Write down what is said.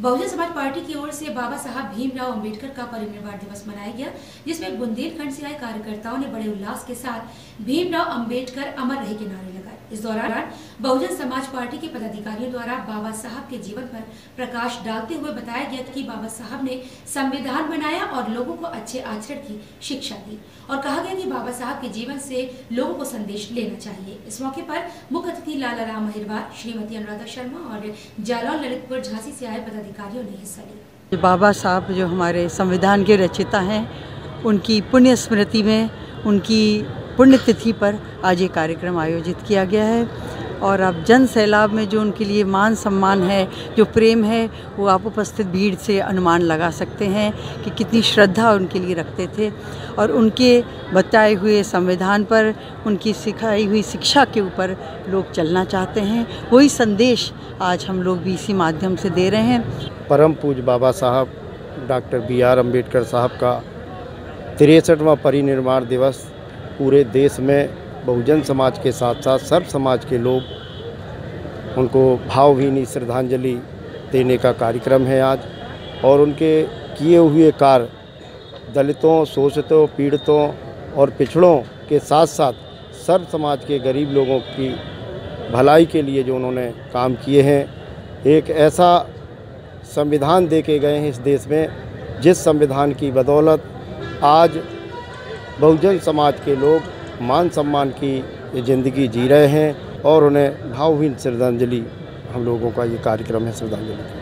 Bahujan Samaj party की ओर से बाबा साहब भीमराव अंबेडकर का परिनिर्वाण दिवस मनाया गया, जिसमें बुंदेलखंड से आए कार्यकर्ताओं ने बड़े उल्लास के साथ भीमराव अंबेडकर अमर रहे के नारे लगाए। इस दौरान बहुजन समाज पार्टी के पदाधिकारियों द्वारा बाबा साहब के जीवन पर प्रकाश डालते हुए बताया गया कि बाबा साहब ने संविधान बनाया और लोगों को अच्छे आचरण की शिक्षा दी और कहा गया कि बाबा साहब के जीवन से लोगों को संदेश लेना चाहिए। इस मौके पर मुख्य अतिथि लाला राम अहिरवार, श्रीमती अनुराधा शर्मा और जालौन ललितपुर झांसी से आए पदाधिकारियों ने हिस्सा लिया। बाबा साहब जो हमारे संविधान के रचयिता हैं, उनकी पुण्य स्मृति में, उनकी पुण्यतिथि पर आज ये कार्यक्रम आयोजित किया गया है और अब जन सैलाब में जो उनके लिए मान सम्मान है, जो प्रेम है, वो आप उपस्थित भीड़ से अनुमान लगा सकते हैं कि कितनी श्रद्धा उनके लिए रखते थे और उनके बताए हुए संविधान पर, उनकी सिखाई हुई शिक्षा के ऊपर लोग चलना चाहते हैं। वही संदेश आज हम लोग भी इसी माध्यम से दे रहे हैं। परम पूज्य बाबा साहब डॉक्टर B.R. अम्बेडकर साहब का 63वां परिनिर्वाण दिवस पूरे देश में बहुजन समाज के साथ साथ सर्व समाज के लोग उनको भावभीनी श्रद्धांजलि देने का कार्यक्रम है आज। और उनके किए हुए कार्य दलितों, शोषितों, पीड़ितों और पिछड़ों के साथ साथ सर्व समाज के गरीब लोगों की भलाई के लिए जो उन्होंने काम किए हैं, एक ऐसा संविधान दे के गए हैं इस देश में जिस संविधान की बदौलत आज बहुजन समाज के लोग मान सम्मान की ज़िंदगी जी रहे हैं और उन्हें भावहीन श्रद्धांजलि, हम लोगों का ये कार्यक्रम है श्रद्धांजलि।